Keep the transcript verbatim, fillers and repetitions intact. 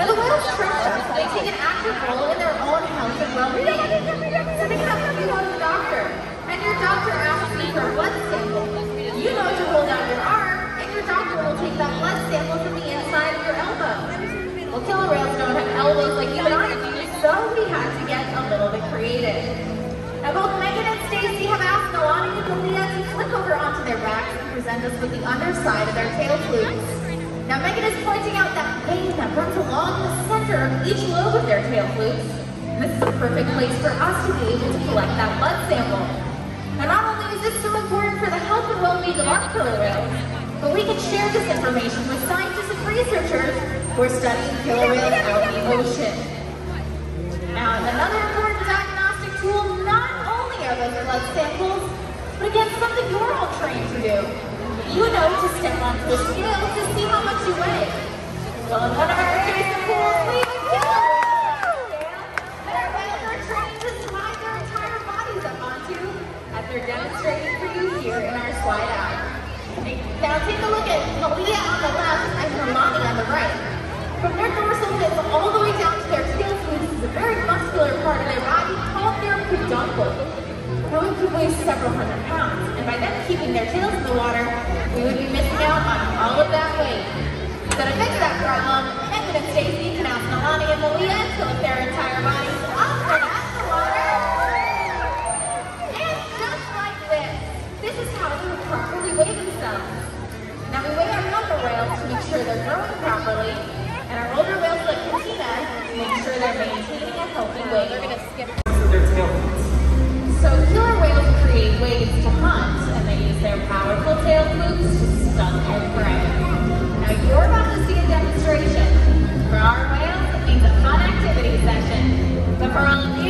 the whales trust us. They take an active role in their own health and well-being. So they have to go to the doctor, and your doctor asks you for a blood sample. You know to hold out your arm, and your doctor will take that blood sample from the inside of your elbow. Well, killer whales don't have elbows like you and I do, so we had to get a little bit creative. Now both Megan and Stacy have asked Nalani and Malia to flip over onto their backs and present us with the underside of their tail flukes. Now Megan is pointing out that vein that runs along the center of each lobe of their tail flukes. And this is a perfect place for us to be able to collect that blood sample. Now not only is this so important for the health and well-being of our killer whales, but we can share this information with scientists and researchers who are studying killer whales out in the ocean. Now another important diagnostic tool, not only are those blood samples, but again, something you're all trained to do. You know to step onto the scale to see how much you weigh. Well, in one of our adjacent pools, we even get a scale that our whales are trained to slide their entire bodies up onto, as they're demonstrating for you here in our slide out. Now take a look at Malia on the left and Nalani on the right. From their dorsal fins all the way down to their tail flukes is a very muscular part of their body called their peduncle. Now it could weigh several hundred pounds, and by them keeping their tails in the water, we would be missing out on all of that weight. So to fix that problem, Megan and Stacy can ask Nalani and Malia to lift their entire bodies up and out of the water. And just like this, this is how they would properly weigh themselves. Now we weigh our younger whales to make sure they're growing properly, and our older whales like Katina to make sure they're maintaining a healthy weight. They're going to skip their tail. So killer whales create ways to hunt, and they use their powerful tail flukes to stun their prey. Now you're about to see a demonstration. For our whales, it means a fun activity session. But for all of you,